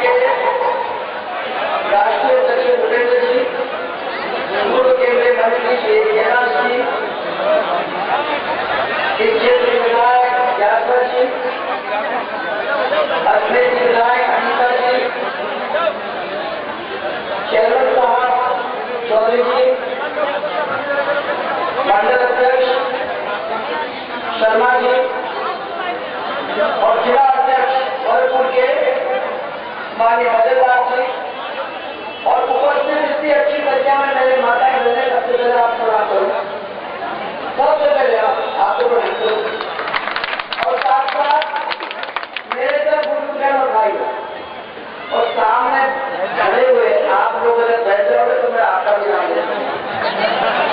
के राष्ट्रीय सचिव भूपेंद्र जी, पूर्व केंद्रीय मंत्री श्री कैलाश जी, इस क्षेत्र के विधायक यादव जी, अखिलेश जी विधायक अनिता जी, चेयरमैन साहब चौधरी जी, मंडल अध्यक्ष शर्मा जी और जिला अध्यक्ष भरतपुर के माननीय मजेदार जी और उपस्थित इतनी अच्छी संख्या में मेरे माता बहने, सबसे पहले आप प्रणाम करूँ। सबसे पहले आपको प्रणाम करूँ और साथ साथ मेरे तरफ बुजुर्ग और भाई और सामने खड़े हुए आप लोग अगर बैठ जाओगे तो मैं आपका भी नाम लेता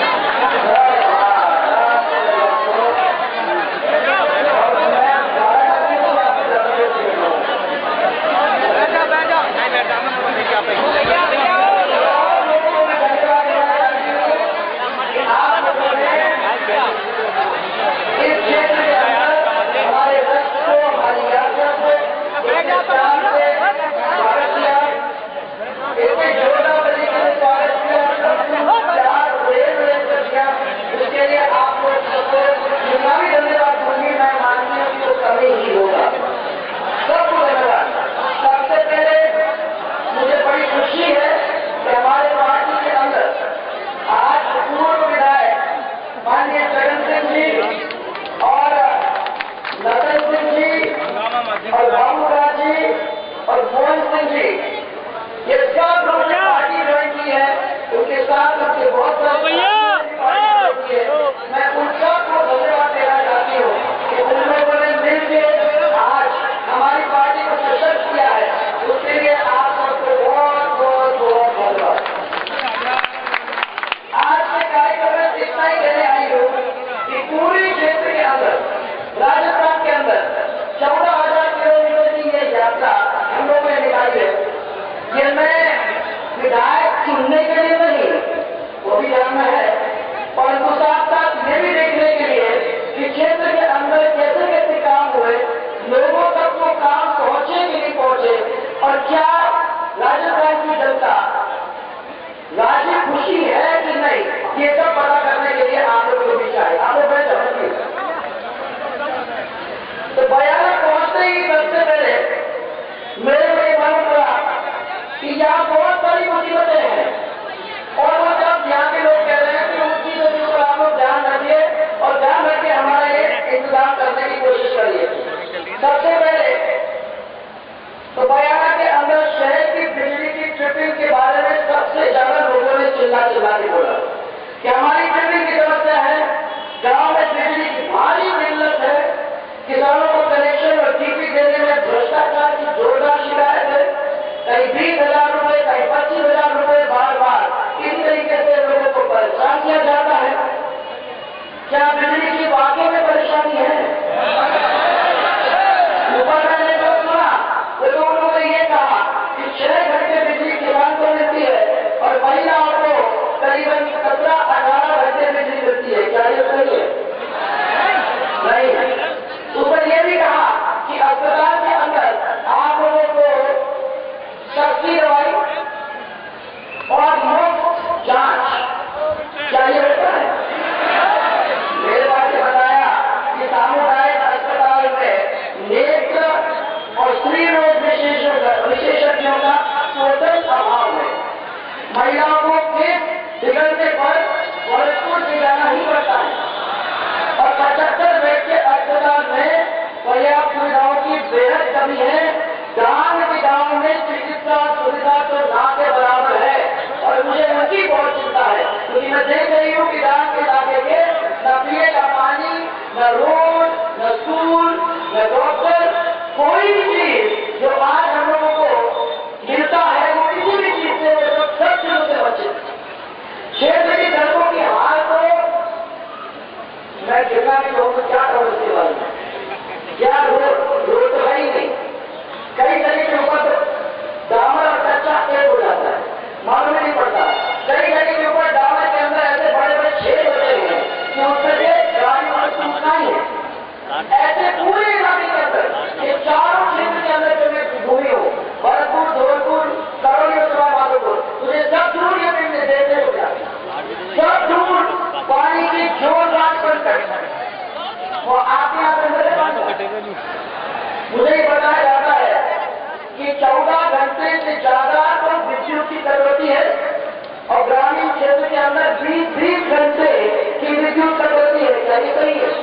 अंदर 20-20 घंटे की विद्युत कटौती है। क्या ये सही है?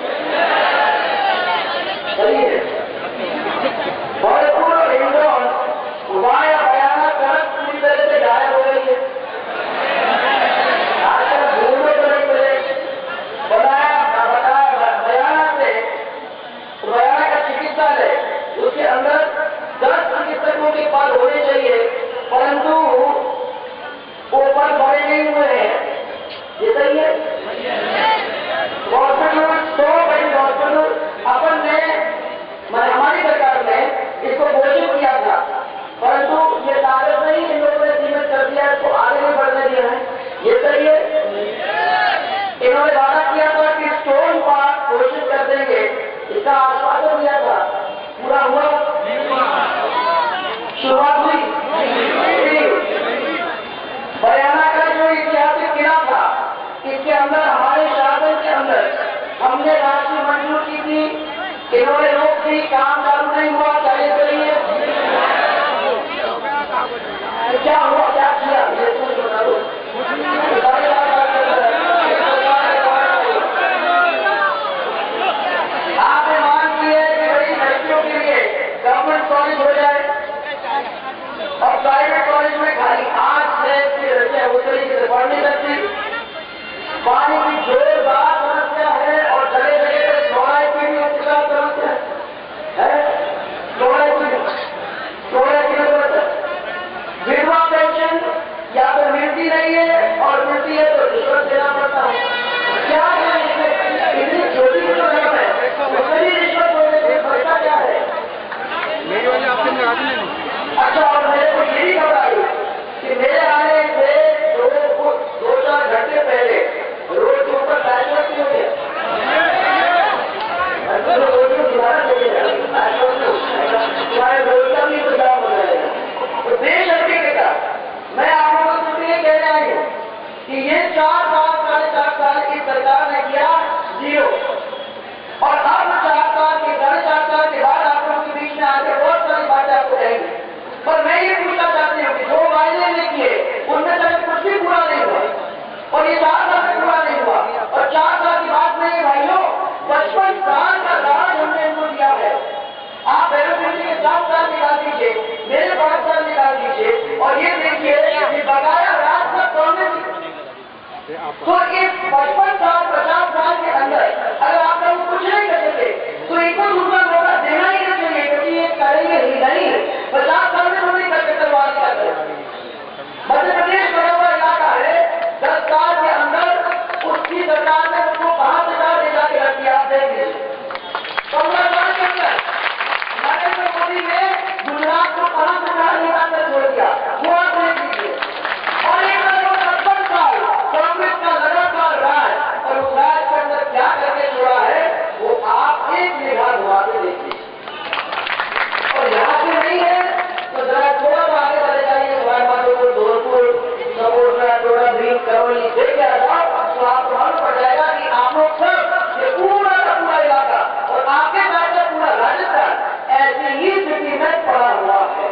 सही है। भरतपुर और हिंडौन वाया बयाना सड़क पूरी तरह से गायब हो गई है। आजकल ढूंढो तो नहीं मिले। बयाना से बयाना का चिकित्सालय, उसके अंदर 10 चिकित्सकों के पद होने चाहिए, परंतु वो पद भरे नहीं हुए हैं। ये सही है? हॉस्पिटल 100 बेड हॉस्पिटल अपन ने, हमारी सरकार ने इसको घोषित किया था, परंतु ये कागज नहीं इन लोगों ने सीमित कर दिया, इसको आगे नहीं बढ़ने दिया है। ये सही है? इन्होंने वादा किया था कि स्टोन पार्क घोषित कर देंगे, इसका आश्वासन दिया था, पूरा हुआ? शुरुआत हुई? बयाना का जो ऐतिहासिक किला था, इसके अंदर हमारे शासन के अंदर हमने राशि मंजूर की थी, इन्होंने रोक दी, काम चालू नहीं हुआ। चाहिए करिए क्या हुआ, क्या किया, ये कुछ बता दो। आपने मांग की है कि भाई लड़कियों के लिए गवर्नमेंट कॉलेज हो जाए और प्राइवेट कॉलेज में खाली 8 से लड़कियां उस तरीके से पढ़ नहीं सकती। पानी की जोरदार समस्या है और जगह जगह पर फ्लोराइड की भी समस्या है। फ्लोराइड की समस्या, विधवा पेंशन या तो मिलती नहीं है और मिलती है तो रिश्वत देना पड़ता है। क्या है इतनी छोटी रकम है, उसमें भी रिश्वत होने से फर्क क्या है? अच्छा, और मेरे को ये भी बताइए कि मेरे आने से 2-4 घंटे पहले रोड के ऊपर बैठक क्यों गया? तुम्हारे रोजगार भी इंतजाम हो जाएगा। तो देश का मैं आप लोगों को ये कहने आई हूँ कि ये 4 साल 4.5 साल की सरकार ने किया 0, और अब 4 साल के 4.5 साल के बाद आप लोगों के बीच में आके बहुत सारी बातें आपको कहेंगे। पर मैं ये पूछना चाहती हूँ कि जो वायदे ने किए उनमें से कुछ भी पूरा नहीं हुआ, और ये 4 साल में पूरा नहीं हुआ। और 4 साल की बात नहीं है भाइयों, 55 साल का राज हमने इनको दिया है। आप बेरोजगारी के 7 साल निकाल दीजिए, मेरे 5 साल निकाल दीजिए, और ये देखिए कि बकाया राज का कांग्रेस। तो इस 55 साल 50 साल के अंदर अगर आप लोग कुछ नहीं कर सके तो इनको दूसरा मौका देना ही नहीं चाहिए, क्योंकि ये करेंगे ही नहीं। 50 साल में तो नहीं कर सकते। मध्य प्रदेश बड़ा हुआ इलाका है, 10 साल के अंदर उसकी सरकार ने उसको कहां सरकार ले जाके रख दिया। आप देख लीजिए 15 साल के अंदर नरेंद्र मोदी ने गुजरात को कहां सरकार ले जाकर छोड़ दिया, वो आप देख लीजिए। और एक 55 साल कांग्रेस का लगातार राज, और उस राज के अंदर क्या करके छोड़ा है वो आप एक निगाह घुमा के देखिए। और यहाँ से नहीं है तो जरा थोड़ा सा आगे चले जाइए, धौलपुर, सपोर्टा, टोडा, भीम, करौली देख आ जाओ, तो आपको मालूम पड़ जाएगा कि आप लोग सब ये पूरा का पूरा इलाका और आपके साथ का पूरा राजस्थान ऐसी ही स्थिति में पड़ा हुआ है।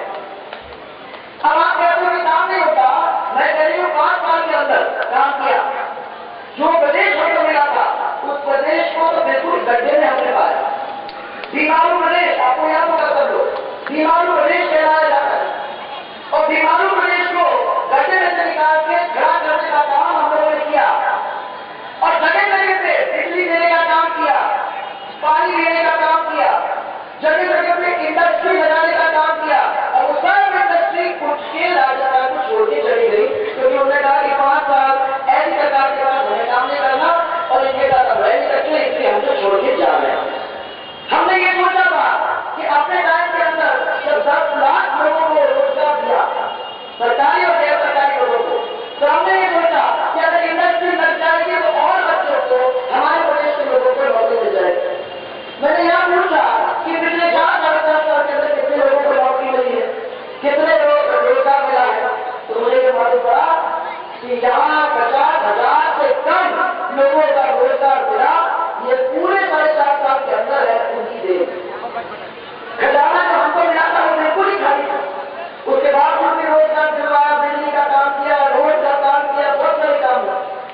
अब आप कहते हो कि काम नहीं होता, मैं कह रही हूँ 5 साल के अंदर काम किया। जो प्रदेश हमको मिला था उस प्रदेश को तो बिल्कुल गड्ढे में हमने पाया। बीमारू प्रदेश, आपको याद होगा सब लोग, बीमारू प्रदेश कहलाया जाता है, और बीमारू प्रदेश को गड्ढे में से निकाल के खड़ा करने का काम हम लोगों ने किया, और जगह जगह पे बिजली देने का काम किया, पानी देने का काम किया, जगह जगह पे इंडस्ट्री लगाने का काम किया। और उस सब इंडस्ट्री कुछ के राजस्थान को छोड़ के चली गई, क्योंकि उन्होंने कहा कि 5 साल ऐसी सरकार के पास हमें काम नहीं करना और इनके साथ हम रह नहीं सकते, इसलिए हमसे छोड़ के जा रहे हैं। हमने ये सोचा था कि अपने टाइम के अंदर जब 10 लाख लोगों को रोजगार दिया, सरकारी और गैर सरकारी लोगों को, तो हमने ये सोचा कि अगर इंडस्ट्री लग जाएगी तो और बच्चों को, हमारे प्रदेश के लोगों को नौकरी मिल जाएगी। मैंने यहाँ पूछा कि पिछले 4 साल के अंदर कितने लोगों को नौकरी मिली है, कितने लोग रोजगार मिला है, तो मुझे ये मालूम पड़ा कि यहाँ 50,000 से कम लोगों का रोजगार मिला। ये पूरे 4.5 साल के अंदर है उनकी देर। खजाना जो हमको मिला था वो बिल्कुल ही खाली था। उसके बाद भी रोजगार दिलवाया, बिजली का काम किया, रोड का काम किया, बहुत सारे काम हुआ।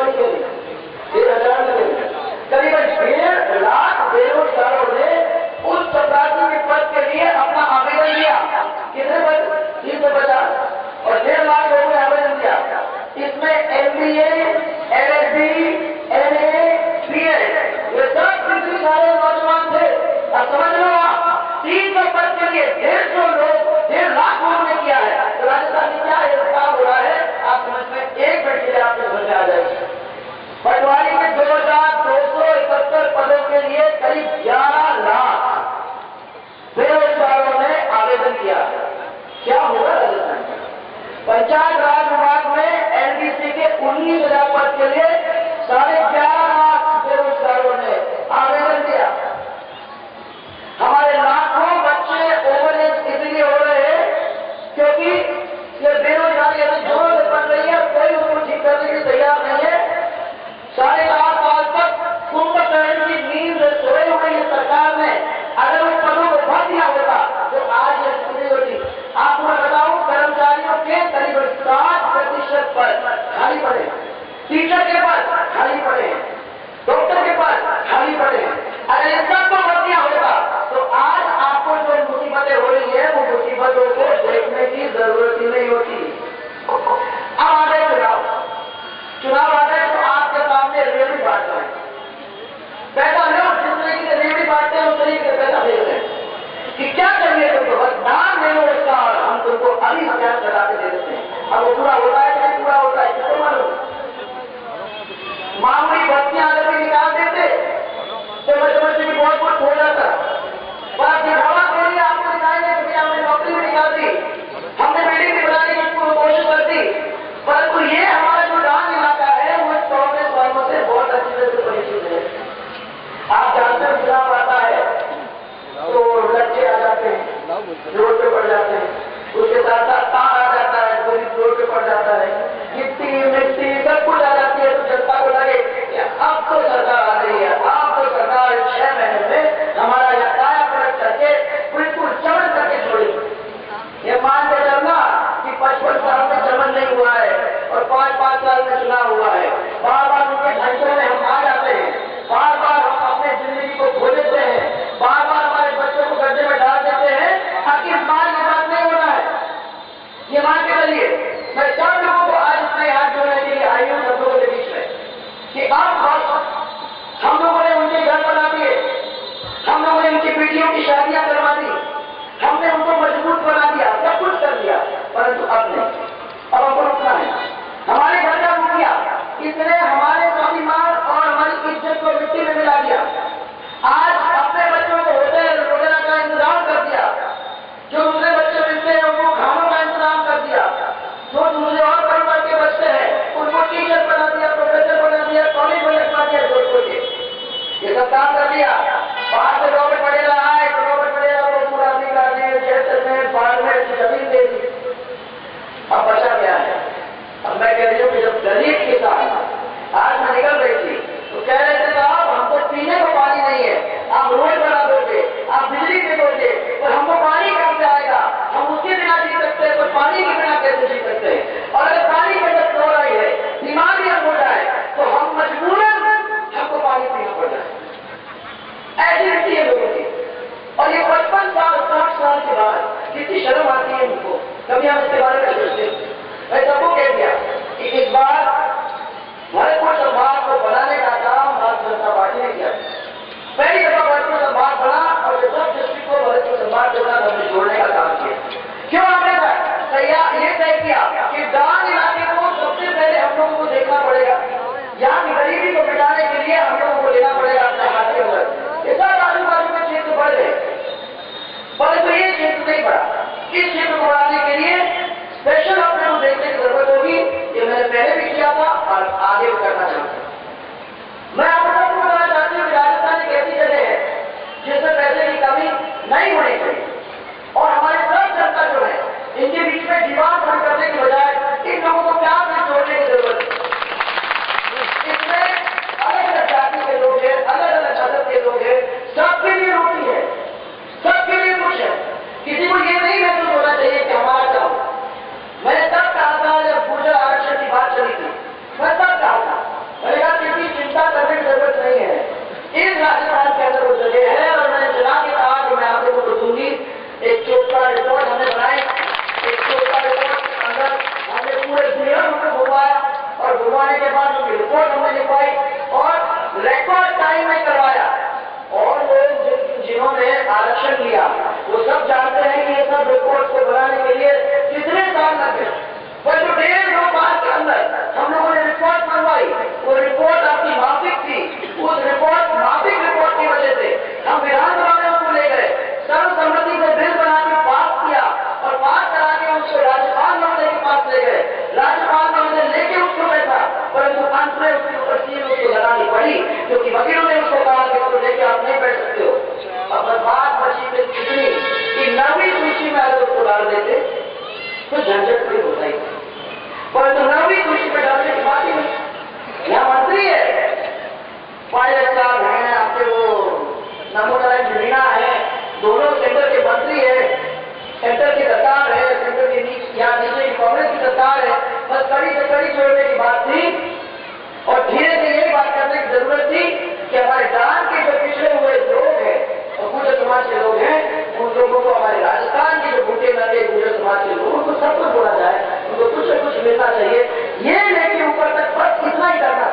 नहीं करी, 1000 नहीं करी, करीबन 1.5 लाख बेरोजगारों ने उस चपरासी के पद के लिए अपना आवेदन दिया। कितने पद? 350 और 1.5 लाख लोगों ने आवेदन दिया। इसमें MBA, LLB, MA, BEd ये सब कितने सारे नौजवान थे। अब समझ लो आप 300 पद के लिए 150 लोग 1.5 लाख लोगों ने किया है। तो राजस्थान में क्या काम हो रहा है आप समझ में एक मिनट के लिए आपको समझ में आ जाएगी। पटवारी के 2271 पदों के लिए करीब 11 लाख बेरोजगारों ने आवेदन किया। क्या होगा राजस्थान में? पंचायत राज विभाग में NDC के 19,000 पद के लिए 11.5 लाख बेरोजगारों ने आवेदन दिया। हमारे लाखों बच्चे ओवरएज इसलिए हो रहे हैं क्योंकि ये बेरोजगारी ऐसे जोरों से बढ़ रही है, कोई उसको ठीक करने के लिए तैयार नहीं है। 4.5 साल तक कुंभकर्ण की नींद सोए हुए ये सरकार ने अगर उन पदों को भर दिया होता तो आज ये स्थिति होती। आपको मैं बताऊं, कर्मचारियों के करीब 60% पद खाली पड़े, टीचर के पद खाली पड़े, डॉक्टर के पद खाली पड़े। अगर इन सबको भर दिया होता तो आज आपको जो मुसीबतें हो रही है वो मुसीबतों को देखने की जरूरत ही नहीं होती। अब आ गए चुनाव आ गए तो आपके सामने रेवड़ी बांट रहे हैं। पैसा लो, जिस तरीके से रेवड़ी बांटते हैं उस तरीके से पैसा दे रहे हैं कि क्या चाहिए तुमको, बस नाम ले लो उसका और हम तुमको अभी स्कैन करा के दे देते हैं। अब वो पूरा होता है कि नहीं पूरा होता है किसको मालूम? मामूली बच्चियां अगर भी निकाल देते तो मैं समझती कि बहुत कुछ हो जाता। पर दिखावा के लिए आपको दिखाएंगे कि हमने नौकरी भी निकाल दी, हमने बिल्डिंग भी बनाने की कोशिश कर दी, परंतु ये हमारा जो डांग इलाका है वो कांग्रेस वालों से बहुत अच्छी तरह से परिचित है। आप जानते हैं चुनाव आता है तो लड़के आ जाते हैं, रोड पे पड़ जाते हैं, उसके साथ साथ तार आ जाता है, कोई रोड पे पड़ जाता है, गिट्टी मिट्टी सब कुछ आ जाती है। तो जनता को लगे अब तो सरकार आ रही है, अब तो सरकार 6 महीने में हमारा यह काया पलट करके बिल्कुल चमन करके छोड़ेगी। ये मान के चलना कि 55 साल में चमन नहीं हुआ है और 5-5 साल में चुनाव हुआ है। बार बार उनके ढांचों में हम आ जाते हैं, बार बार हम अपने जिंदगी को खो देते हैं, बार बार हमारे बच्चों को गड्ढे में डाल देते हैं। आखिर बार ये बात नहीं होना है, ये मान के चलिए। मैं सब लोगों को आज अपने हाथ जोड़ने के लिए आई हूं सब लोगों के बीच में कि अब हम लोगों ने उनके घर बना दिए, हम लोगों ने उनकी बेटियों की शादियां करवा दी, हमने उनको मजबूत बना दिया, सब कुछ कर दिया, परंतु अब नहीं। अब हमको रुकना है। हमारे घर का मुखिया इसने हमारे स्वाभिमान और हमारी इज्जत को मिट्टी में मिला दिया। आज अपने बच्चों को होटल वगैरह का इंतजाम कर दिया, जो दूसरे बच्चे मिलते हैं उनको खानों का इंतजाम कर दिया, जो दूसरे और परिवार के बच्चे हैं उनको टीचर बना दिया, प्रोफेसर बना दिया, कॉलेज बना दिया, जोधपुर के ये सब काम कर दिया। बाहर से रॉबर्ट पटेल आए तो रॉबर्ट पटेल को पूरा अधिकार दिए, जैसे बाढ़ में जमीन दे दी। अब बचा गया है। अब मैं कह रही हूँ कि जब गरीब किसान आज मैं निकल रही थी तो कह रहे थे साहब हमको पीने को पानी नहीं है, आप रोड बना दोगे, आप बिजली दे दोगे, पर हमको पानी कहाँ से आएगा? हम उसके बिना जी सकते हैं, पर पानी के बिना कैसे जी सकते हैं? और अगर पानी की कटौती हो रही है, बीमारी हो जाए तो हम मजबूरन हमको पानी पीना पड़ जाए। ऐसी स्थिति है लोगों की। और ये 55 साल 60 साल के बाद कितनी शर्म आती है उनको, कभी हम इसके बारे में सोचते। मैं सबको कह दिया कि इस बार भरतपुर संभाग को बनाने का काम भारतीय जनता पार्टी ने किया। पहली दफा भरतपुर संभाग बना और ये सब डिस्ट्रिक्ट को भरतपुर संभाग के साथ हमने जोड़ने का काम किया। क्यों हमने ये तय किया कि डांग इलाके को सबसे पहले हम लोगों को देखना पड़ेगा, यहाँ की गरीबी को मिटाने के लिए हम लोगों को लेना पड़ेगा अपने हाथ के अंदर। ये सब आजू बाजू के क्षेत्र बढ़ गए, परंतु ये क्षेत्र नहीं बढ़ा। इस क्षेत्र को बढ़ाने के लिए स्पेशल अपने को देखने की जरूरत होगी। ये मैंने पहले भी लिखवाने के बाद उनकी रिपोर्ट हमने लिखवाई और रिकॉर्ड टाइम में करवाया। और लोग जिन्होंने आरक्षण लिया वो सब जानते हैं कि ये सब रिपोर्ट को बनाने के लिए कितने साल लगे। पर जो 1.5 माह के अंदर हम लोगों ने रिपोर्ट मंगवाई, वो रिपोर्ट आपकी माफिक थी। उस रिपोर्ट माफिक रिपोर्ट की वजह से हम विधानसभा में उसको ले गए, सर्वसम्मति से बिल बना के पास किया और पास करा के उसको राज्यपाल महोदय के पास ले गए। राज्यपाल महोदय लेके उसको बैठा, परंतु अंत में उसकी ऊपर सील उसको लगानी पड़ी क्योंकि वकीलों ने उसको कहा कि उसको लेके आप नहीं बैठ सकते हो। अब बात बची फिर कितनी कि 9वीं सूची में अगर उसको डाल देते तो झंझट कोई होता ही नहीं, परंतु 9वीं सूची में डालने की बात ही नहीं। यहाँ मंत्री है, पायलट साहब हैं, आपके वो नमोनारायण मीणा है, दोनों सेंटर के मंत्री है, सेंटर की सरकार है, सेंटर के नीचे कांग्रेस की सरकार है। बस कड़ी से कड़ी जोड़ने की बात थी और धीरे से यही बात करने की जरूरत थी कि हमारे डांग के जो पिछड़े हुए लोग हैं और गुर्जर समाज के लोग हैं, उन लोगों को, हमारे राजस्थान के जो भूखे नंगे गुर्जर समाज के लोगों को सबको जोड़ा जाए, उनको कुछ न कुछ मिलना चाहिए। ये लेके ऊपर तक बस इतना ही करना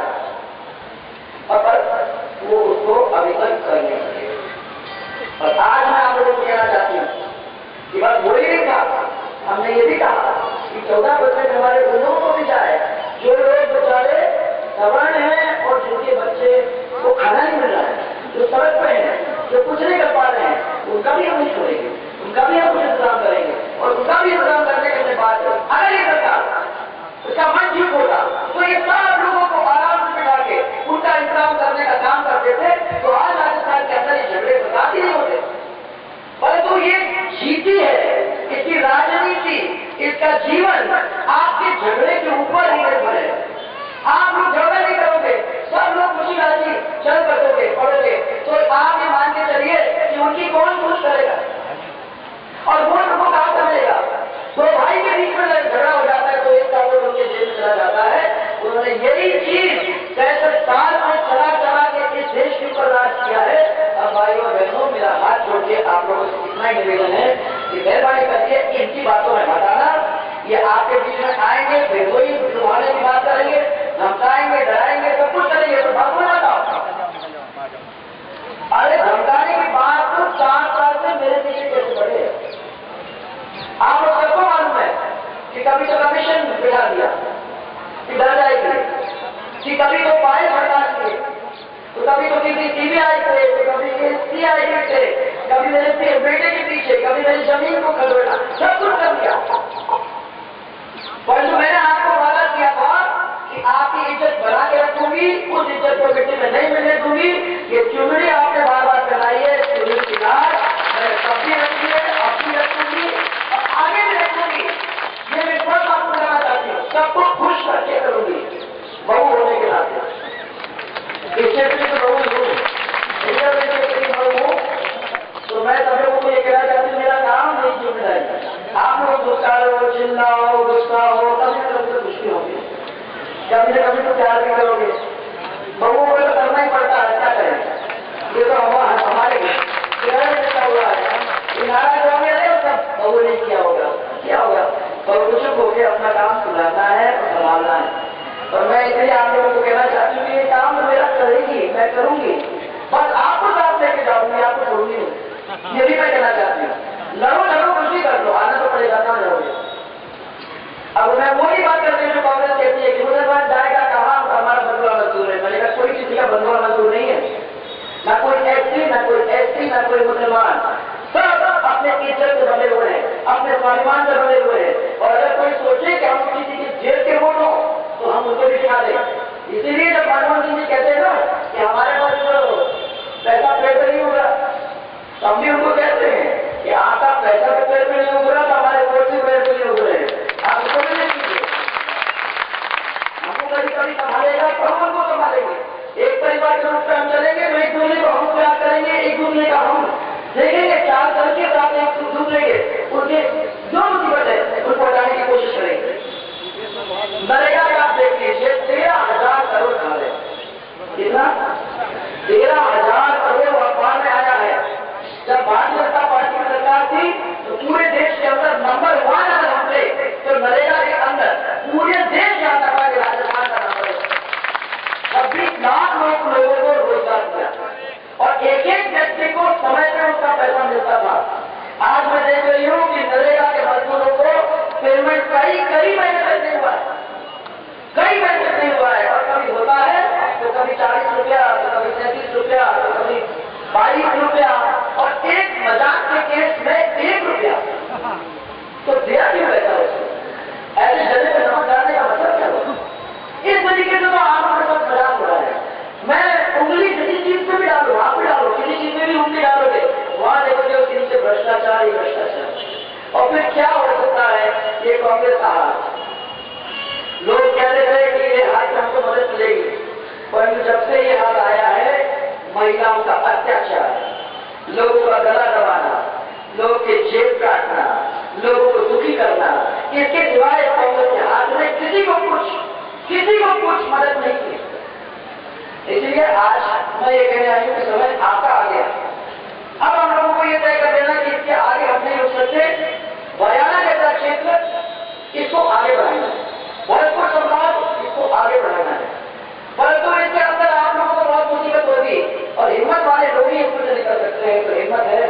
था और वो उसको अभी तक कर नहीं सके। और आज मैं आप लोगों को कहना चाहती हूँ कि बस वो ही नहीं था, हमने ये भी कहा कि 14% हमारे उन लोगों को भी जाए जो लोग बेचारे सवर्ण हैं और जिनके बच्चे को खाना नहीं मिल रहा है, जो सड़क पे हैं, जो कुछ नहीं कर पा रहे हैं, उनका भी हम नहीं छोड़ेंगे, उनका भी हम कुछ इंतजाम करेंगे और उनका भी इंतजाम करने के लिए बात करें। अगर ये सरकार उसका मन ठीक होगा तो ये सब लोगों को आराम से बिठा के उनका इंतजाम करने का काम करते थे तो आज राजस्थान के अंदर ये झगड़े फसाद ही नहीं होते। परंतु ये जीती है, इसकी राजनीति, इसका जीवन आपके झगड़े के ऊपर ही निर्भर है। आप लोग झगड़ा नहीं करोगे, सब लोग खुशी राजी चल बसोगे पढ़ोगे तो आप ये मान के चलिए कि उनकी कौन खुश करेगा और वो उनको कहां समझेगा। तो भाई के बीच में झगड़ा हो जाता है तो एक का वो उनके जेल में चला जाता है। उन्होंने यही चीज 65 साल में चला चला के इस देश के ऊपर राज किया है। अब भाइयों और बहनों, मेरा हाथ जोड़ के आप लोगों से इतना ही निवेदन है कि मेहरबानी करके इनकी बातों में हटाना। ये आपके बीच में आएंगे, फिर वही लुभाने की बात करेंगे, धमकाएंगे, डराएंगे, सब कुछ करेंगे, तो बात हो जाता। अरे धमकाने की बात तो 4 साल से मेरे पीछे कैसे बढ़े, आप लोग सबको मालूम है कि कभी तो कमीशन बिठा दिया कि डर जाएगी, कि कभी तो पाए हड़ताल किए, तो कभी तो किसी सीबीआई से, तो कभी सीआईडी से, कभी मेरे बेटे के पीछे, कभी मेरी जमीन को खरीदना, सब कुछ कर दिया। परंतु मैंने आपको वादा किया था कि आपकी इज्जत बना के रखूंगी, उस इज्जत को मिट्टी में नहीं मिलने दूंगी। ये चुनरी आपने बार बार कराई है, चुनरी की लाल मैंने कब भी रखी है, अब भी रखूंगी और आगे भी रखूंगी। ये विश्वास आपको करना चाहती हूँ, सबको खुश करके करूंगी बहू होने के नाते। इससे तो बहू हूँ, बहू हूँ, तो मैं सब लोगों को ये कहना चाहती हूँ, मेरा काम नहीं जिम्मेदारी। आप लोग गुस्साओ, चिल्लाओ, गुस्सा हो, कभी न कभी तो खुशी होगी, कभी न कभी तो प्यार भी करोगे। बहू को तो करना ही पड़ता है, क्या करें, ये तो हमारे लिखा हुआ है। नाराज हो गया है सब, बहू ने किया होगा, क्या होगा, बहू को चुप होकर अपना काम सुधारना है और संभालना है। और मैं इसलिए आप लोगों को कहना चाहती हूँ कि ये काम तो मेरा करेगी, मैं करूंगी, बस आपको साथ लेके जाऊंगी, आपको छोड़ूंगी नहीं, ये भी मैं कहना चाहती हूँ। लड़ो लड़ो, कुछ भी कर लो, आना तो पड़ेगा, कहाँ लड़ोगे। अब मैं वही बात करती हूँ जो कांग्रेस कहती है कि मुसलमान जाएगा कहाँ, हमारा बंधुआ मजदूर है। मैंने कहा कोई किसी का बंधुआ मजदूर नहीं है, ना कोई एससी, ना कोई एसटी, ना कोई मुसलमान, सब अपने इज्जत से बने हुए हैं, अपने स्वाभिमान से बने हुए हैं। और अगर कोई सोचे कि हम किसी की जेल के वोट हो तो हम उनको भी दिखा दें। इसीलिए जब मनमोहन सिंह जी कहते हैं ना कि हमारे पास जो पैसा पेड़ पर नहीं होगा, तो हम भी उनको कहते हैं कि आपका पैसा के पेड़ पर नहीं उग रहा तो हमारे वोट से पेड़ पर नहीं उग रहे हैं, आप उसको भी नहीं कीजिए। हमको कभी कभी संभालेगा तो हम उनको संभालेंगे। एक परिवार के रूप में हम चलेंगे तो एक दूसरे को हम प्यार करेंगे, एक दूसरे का हम देखेंगे, 4 दल के साथ एक दूसरे के उनके जो मुसीबत है उनको हटाने की कोशिश करेंगे। नरेगा का आप देख लीजिए, 13,000 करोड़ खा रहे, कितना 13,000 करोड़ अखबार में आया है। जब भारतीय जनता पार्टी की सरकार थी तो पूरे देश के अंदर नंबर 1 अगर हम थे तो नरेगा के अंदर पूरे देश में आता था कि राजस्थान का नंबर कभी 40 रुपया, तो कभी 37 रुपया, तो कभी 22 रुपया, और एक मजाक के केस में 1 रुपया। तो दिया क्यों रहता है उसको? ऐसे जगह पे नमक डालने का मतलब क्या होगा? इस तरीके से तो आपके साथ मजाक हो रहा है। मैं उंगली किसी चीज पे भी डालू, आप भी डालो, किसी चीज में भी उंगली डालोगे, वहां देखोगे उसके नीचे भ्रष्टाचार ही भ्रष्टाचार। और फिर क्या हो सकता है? ये कांग्रेस का हाथ, लोग कहते थे कि ये हाथ से हमको मदद मिलेगी, परंतु जब से ये हाथ आया है, महिलाओं का अत्याचार, लोगों का गला दबाना, लोगों के जेब काटना, लोगों को दुखी करना, इसके सिवाय कांग्रेस के हाथ में किसी को कुछ मदद नहीं की। इसलिए आज मैं ये कहने आई हूं कि समय आपका आ गया। अब हम लोगों को ये तय कर देना कि इसके आगे हम नहीं रुक सकते। बयाना जैसा क्षेत्र, इसको आगे बढ़ाना है, भरतपुर संभाग, इसको आगे बढ़ाना है। परंतु इसके अंदर आप लोगों को बहुत मुसीबत होगी, और हिम्मत वाले लोग ही इसको से निकल सकते हैं। तो हिम्मत है,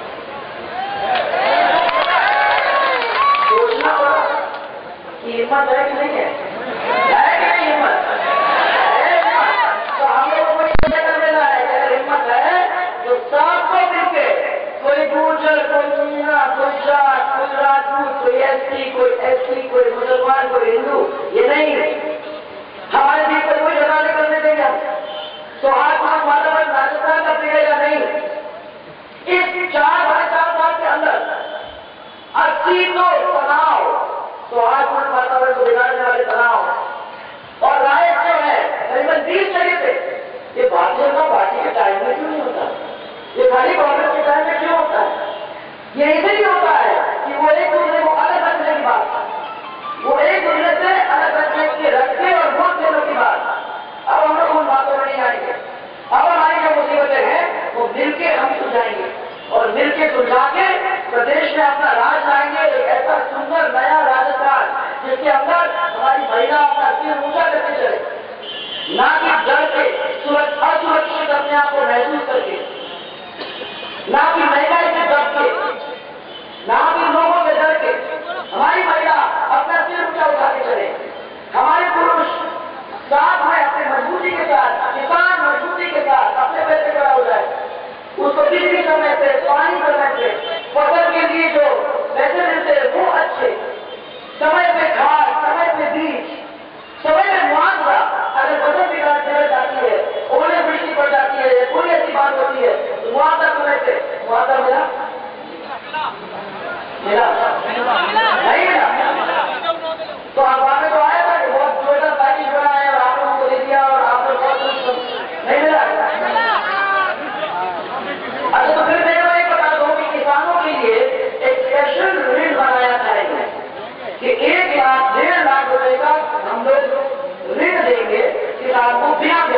सोचना पड़ा कि हिम्मत है कि नहीं है, कि नहीं हिम्मत है। तो हम लोगों को ये कर देना है कि अगर हिम्मत है तो सबको मिलके, कोई गुर्जर, कोई मीना, कोई जाट, कोई राजपूत, कोई एसटी, कोई एसटी, कोई मुसलमान, कोई हिंदू, ये नहीं, हमारे बीच पर कोई झगड़ा नहीं करने देंगे। सौहार्दपूर्ण वातावरण राजस्थान का बिगड़ेगा नहीं। इस 4 साल के अंदर 80 तो तनाव, सौहार्दपूर्ण वातावरण को बिगाड़ने वाले तनाव और राइट जो है करीबन 20 जगह पे, ये भारतीय जनता पार्टी के टाइम में क्यों नहीं होता? ये खाली कांग्रेस के टाइम में क्यों होता है? ये इसलिए होता है कि वो एक दूसरे को अलग रखने की बात, वो एक दूसरे से अलग रखने के रखने और वोट देने की बात। अब हम लोग उन बातों में नहीं आएंगे। अब हमारी जो मुसीबतें हैं वो मिलके हम सुलझाएंगे, और मिलके सुलझा के प्रदेश में अपना राज लाएंगे, एक ऐसा सुंदर नया राजस्थान जिसके अंदर हमारी महिला अपना सिर ऊंचा करके चले, ना कि डर के असुरक्षित अपने आप को महसूस करके, ना कि महंगाई से डर के, ना कि लोगों से डर के। हमारी महिला अपना सिर ऊंचा उठा के चले, हमारे पुरुष साथ में अपने मजबूती के साथ, किसान मजबूती के साथ अपने पैसे खड़ा हो जाए, उसको बिजली समय पे, पानी समय पे, फसल के लिए जो पैसे मिलते हैं वो अच्छे, समय पे खाद, समय पे बीज, समय पे मुआवजा। अगर फसल बिगड़ जाती है, ओले वृष्टि पड़ जाती है, कोई ऐसी बात होती है, तो मुआवजा समय पे, मुआवजा मिला नहीं मिला। तो अखबार में तो आया था कि बहुत जोरदार पैकेज बना है और आप लोगों को दे दिया, और आप लोग बहुत नहीं मिला। अच्छा, तो फिर मैं एक बता दूं कि किसानों के लिए एक स्पेशल ऋण बनाया जाएगा कि 1 लाख 1.5 लाख रुपए का हम लोग ऋण देंगे किसान को बिना